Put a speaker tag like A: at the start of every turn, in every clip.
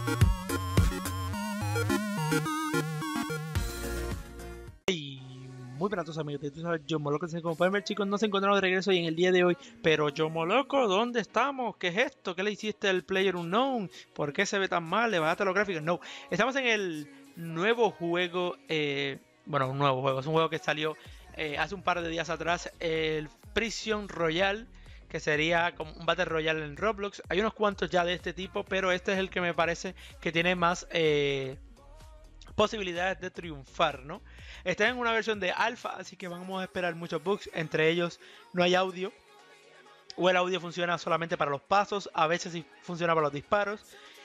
A: Muy buenas a todos amigos, tú sabes, Yo Moloco, como pueden ver chicos, nos encontramos de regreso y en el día de hoy. Pero Yo Moloco, ¿dónde estamos? ¿Qué es esto? ¿Qué le hiciste al PlayerUnknown? ¿Por qué se ve tan mal? ¿Le bajaste los gráficos? No, estamos en el nuevo juego, bueno, un nuevo juego, es un juego que salió hace un par de días atrás, el Prison Royale, que sería como un Battle Royale en Roblox. Hay unos cuantos ya de este tipo, pero este es el que me parece que tiene más posibilidades de triunfar, ¿no? Está en una versión de alfa, así que vamos a esperar muchos bugs. Entre ellos no hay audio, o el audio funciona solamente para los pasos, a veces sí funciona para los disparos.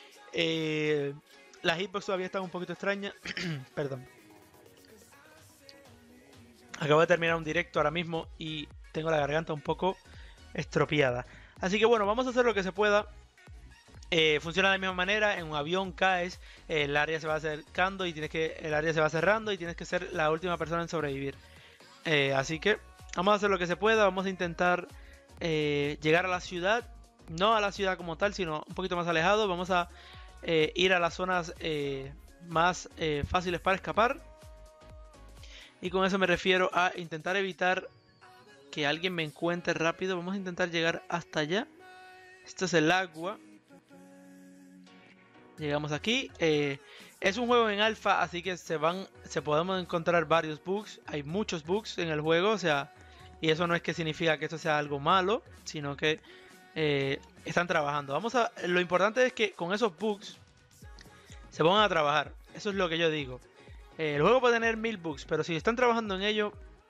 A: La hitbox todavía está un poquito extraña. Perdón. Acabo de terminar un directo ahora mismo y tengo la garganta un poco estropeada. Así que bueno, vamos a hacer lo que se pueda. Funciona de la misma manera. En un avión caes, el área se va acercando y el área se va cerrando y tienes que ser la última persona en sobrevivir. Así que vamos a hacer lo que se pueda. Vamos a intentar llegar a la ciudad, no a la ciudad como tal, sino un poquito más alejado. Vamos a ir a las zonas más fáciles para escapar, y con eso me refiero a intentar evitar que alguien me encuentre rápido. Vamos a intentar llegar hasta allá. Esto es el agua. Llegamos aquí. Es un juego en alfa, así que se podemos encontrar varios bugs. Hay muchos bugs en el juego, o sea, y eso no es que significa que esto sea algo malo, sino que están trabajando. Lo importante es que con esos bugs se pongan a trabajar. Eso es lo que yo digo. El juego puede tener 1000 bugs, pero si están trabajando en ello.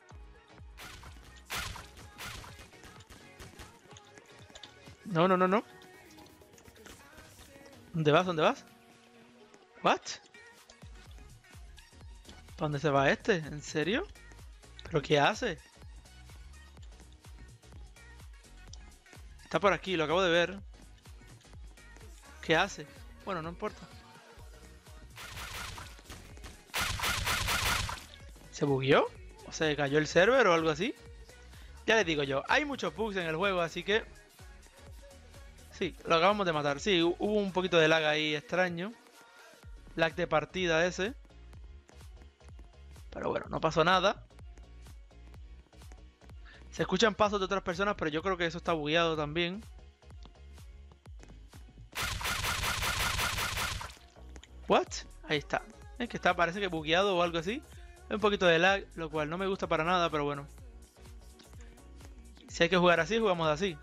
A: No. ¿Dónde vas? ¿Dónde vas? ¿What? ¿Para dónde se va este? ¿En serio? ¿Pero qué hace? Está por aquí, lo acabo de ver. ¿Qué hace? Bueno, no importa. ¿Se bugueó? ¿O se cayó el server o algo así? Ya les digo yo, hay muchos bugs en el juego, así que sí, lo acabamos de matar. Sí, hubo un poquito de lag ahí extraño. Lag de partida ese. Pero bueno, no pasó nada. Se escuchan pasos de otras personas, pero yo creo que eso está bugueado también. ¿What? Ahí está. Es que parece que bugueado o algo así. Hay un poquito de lag, lo cual no me gusta para nada, pero bueno. Si hay que jugar así, jugamos así.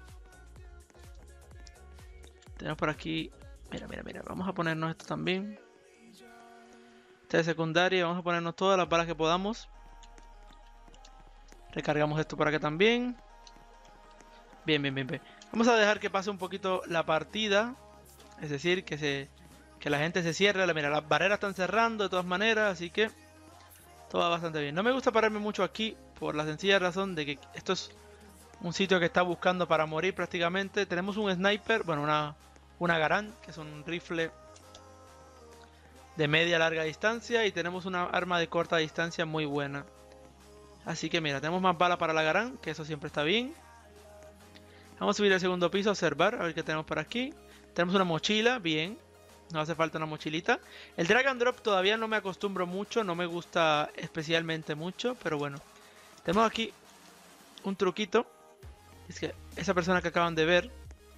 A: Tenemos por aquí. Mira. Vamos a ponernos esto también. Esta es secundaria. Vamos a ponernos todas las balas que podamos. Recargamos esto por acá también. Bien. Vamos a dejar que pase un poquito la partida. Es decir, que la gente se cierre. Mira, las barreras están cerrando de todas maneras. Así que todo va bastante bien. No me gusta pararme mucho aquí, por la sencilla razón de que esto es un sitio que está buscando para morir prácticamente. Tenemos un sniper, bueno, una Garand, que es un rifle de media larga distancia, y tenemos una arma de corta distancia muy buena. Así que mira, tenemos más balas para la Garand, que eso siempre está bien. Vamos a subir al segundo piso a observar, a ver qué tenemos por aquí. Tenemos una mochila, bien. Nos hace falta una mochilita. El drag and drop todavía no me acostumbro mucho, no me gusta especialmente mucho, pero bueno. Tenemos aquí un truquito. Es que esa persona que acaban de ver,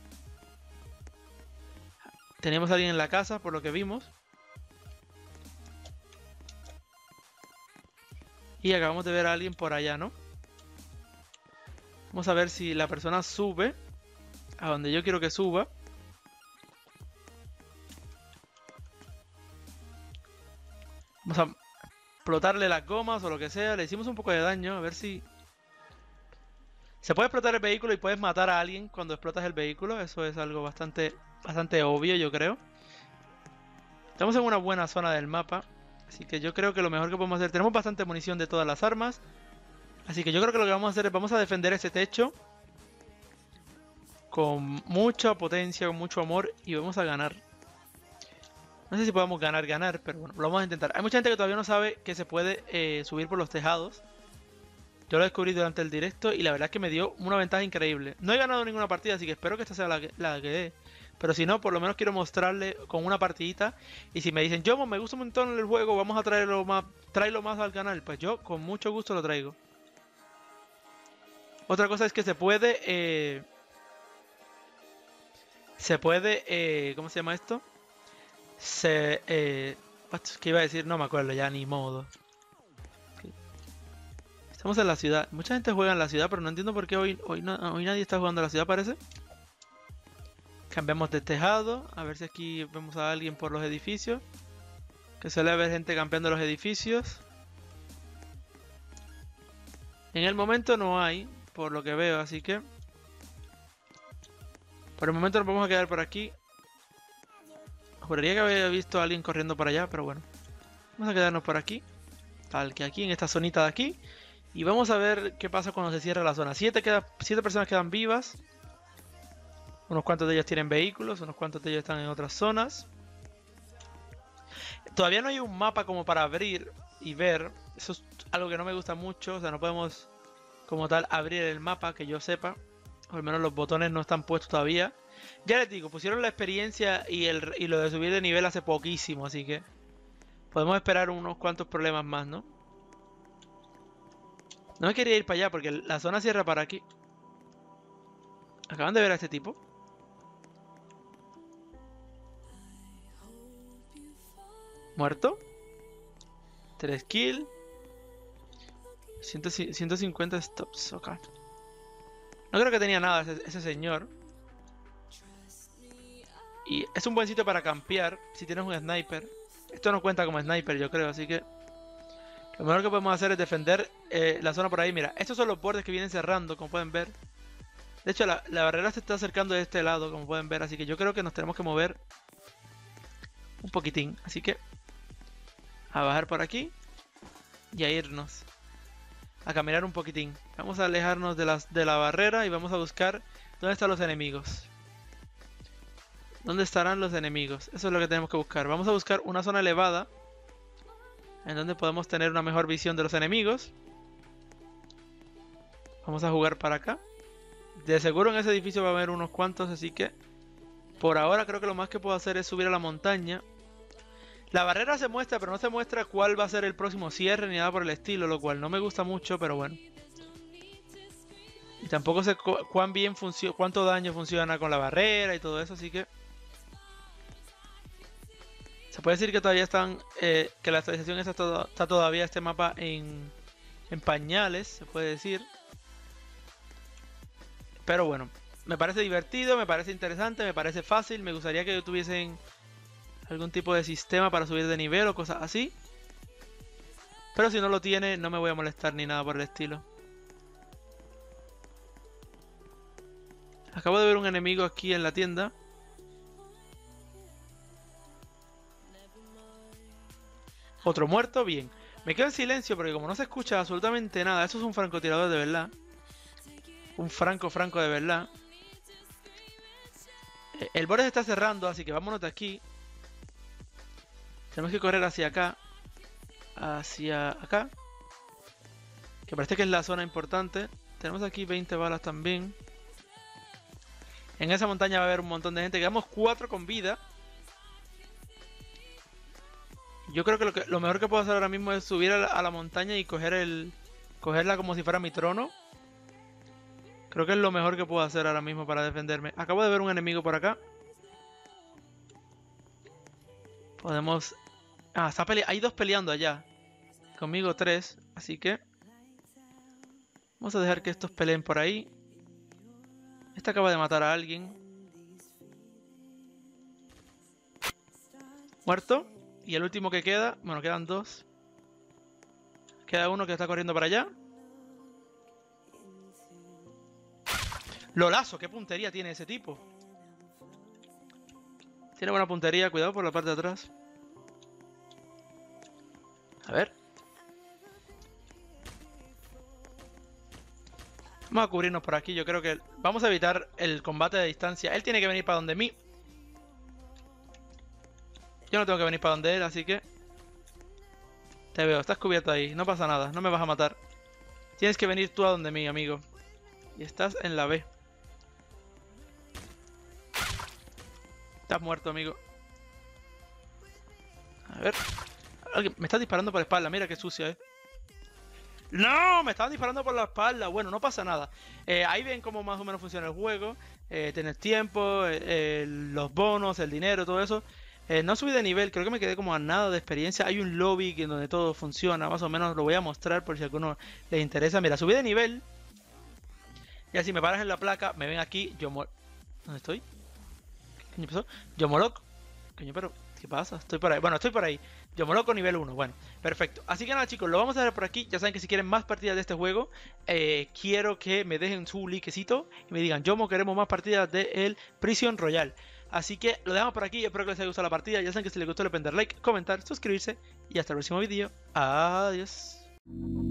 A: teníamos a alguien en la casa, por lo que vimos. Y acabamos de ver a alguien por allá, ¿no? Vamos a ver si la persona sube a donde yo quiero que suba. Vamos a explotarle las gomas o lo que sea. Le hicimos un poco de daño, a ver si... Se puede explotar el vehículo y puedes matar a alguien cuando explotas el vehículo. Eso es algo bastante obvio, yo creo. Estamos en una buena zona del mapa, así que yo creo que lo mejor que podemos hacer... Tenemos bastante munición de todas las armas, así que yo creo que lo que vamos a hacer es... Vamos a defender ese techo con mucha potencia, con mucho amor, y vamos a ganar. No sé si podemos ganar, pero bueno, lo vamos a intentar. Hay mucha gente que todavía no sabe que se puede subir por los tejados. Yo lo descubrí durante el directo y la verdad es que me dio una ventaja increíble. No he ganado ninguna partida, así que espero que esta sea la que dé. Pero si no, por lo menos quiero mostrarle con una partidita. Y si me dicen, Yomo, me gusta un montón el juego, vamos a traerlo más al canal, pues yo con mucho gusto lo traigo. Otra cosa es que se puede... ¿cómo se llama esto? ¿Qué iba a decir? No me acuerdo ya, ni modo. Estamos en la ciudad. Mucha gente juega en la ciudad, pero no entiendo por qué hoy nadie está jugando en la ciudad, parece. Cambiamos de tejado. A ver si aquí vemos a alguien por los edificios. Que suele haber gente campeando los edificios. En el momento no hay, por lo que veo, así que... Por el momento nos vamos a quedar por aquí. Juraría que había visto a alguien corriendo para allá, pero bueno. Vamos a quedarnos por aquí. Tal que aquí, en esta zonita de aquí. Y vamos a ver qué pasa cuando se cierra la zona. 7 personas quedan vivas. Unos cuantos de ellos tienen vehículos, unos cuantos de ellos están en otras zonas. Todavía no hay un mapa como para abrir y ver. Eso es algo que no me gusta mucho. O sea, no podemos como tal abrir el mapa, que yo sepa. O al menos los botones no están puestos todavía. Ya les digo, pusieron la experiencia y lo de subir de nivel hace poquísimo, así que podemos esperar unos cuantos problemas más, ¿no? No me quería ir para allá porque la zona cierra para aquí. ¿Acaban de ver a este tipo? ¿Muerto? 3 kills. 150 stops, ok. No creo que tenía nada ese señor. Y es un buen sitio para campear si tienes un sniper. Esto no cuenta como sniper, yo creo, así que lo mejor que podemos hacer es defender la zona por ahí. Mira, estos son los bordes que vienen cerrando, como pueden ver. De hecho, la barrera se está acercando de este lado, como pueden ver. Así que yo creo que nos tenemos que mover un poquitín. Así que a bajar por aquí y a irnos. A caminar un poquitín. Vamos a alejarnos de la barrera y vamos a buscar dónde están los enemigos. ¿Dónde estarán los enemigos? Eso es lo que tenemos que buscar. Vamos a buscar una zona elevada en donde podemos tener una mejor visión de los enemigos. Vamos a jugar para acá. De seguro en ese edificio va a haber unos cuantos, así que por ahora creo que lo más que puedo hacer es subir a la montaña. La barrera se muestra, pero no se muestra cuál va a ser el próximo cierre ni nada por el estilo, lo cual no me gusta mucho, pero bueno. Y tampoco sé cuánto daño funciona con la barrera y todo eso, así que... Se puede decir que todavía que la actualización está todavía este mapa en pañales, se puede decir. Pero bueno, me parece divertido, me parece interesante, me parece fácil. Me gustaría que tuviesen algún tipo de sistema para subir de nivel o cosas así. Pero si no lo tiene, no me voy a molestar ni nada por el estilo. Acabo de ver un enemigo aquí en la tienda. Otro muerto, bien. Me quedo en silencio porque como no se escucha absolutamente nada. Eso es un francotirador de verdad. Un franco de verdad. El borde se está cerrando, así que vámonos de aquí. Tenemos que correr hacia acá. Hacia acá. Que parece que es la zona importante. Tenemos aquí 20 balas también. En esa montaña va a haber un montón de gente. Quedamos 4 con vida. Yo creo que lo mejor que puedo hacer ahora mismo es subir a la montaña y cogerla como si fuera mi trono. Creo que es lo mejor que puedo hacer ahora mismo para defenderme. Acabo de ver un enemigo por acá. Podemos... Ah, hay 2 peleando allá. Conmigo 3, así que... Vamos a dejar que estos peleen por ahí. Este acaba de matar a alguien. Muerto. Y el último que queda... Bueno, quedan 2. Queda uno que está corriendo para allá. ¡Lolazo! ¿Qué puntería tiene ese tipo? Tiene buena puntería. Cuidado por la parte de atrás. A ver. Vamos a cubrirnos por aquí. Yo creo que vamos a evitar el combate de distancia. Él tiene que venir para donde mí. Yo no tengo que venir para donde él, así que... Te veo, estás cubierto ahí. No pasa nada, no me vas a matar. Tienes que venir tú a donde mí, amigo. Y estás en la B. Estás muerto, amigo. A ver. Alguien me está disparando por la espalda. Mira qué sucia, ¡No! Me estaban disparando por la espalda. Bueno, no pasa nada. Ahí ven cómo más o menos funciona el juego. Tienes tiempo, los bonos, el dinero, todo eso. No subí de nivel, creo que me quedé como a nada de experiencia. Hay un lobby en donde todo funciona, más o menos lo voy a mostrar por si a alguno les interesa. Mira, subí de nivel. Ya si me paras en la placa, me ven aquí, ¿dónde estoy? ¿Qué coño pasó? Yomoloco. Coño, pero ¿qué pasa? Estoy por ahí. Bueno, estoy por ahí. Yomoloco nivel 1. Bueno, perfecto. Así que nada, chicos, lo vamos a dejar por aquí. Ya saben que si quieren más partidas de este juego, quiero que me dejen su likecito y me digan, Yomo, queremos más partidas de el Prison Royale. Así que lo dejamos por aquí. Espero que les haya gustado la partida. Ya saben que si les gustó, le pueden dar like, comentar, suscribirse. Y hasta el próximo vídeo. Adiós.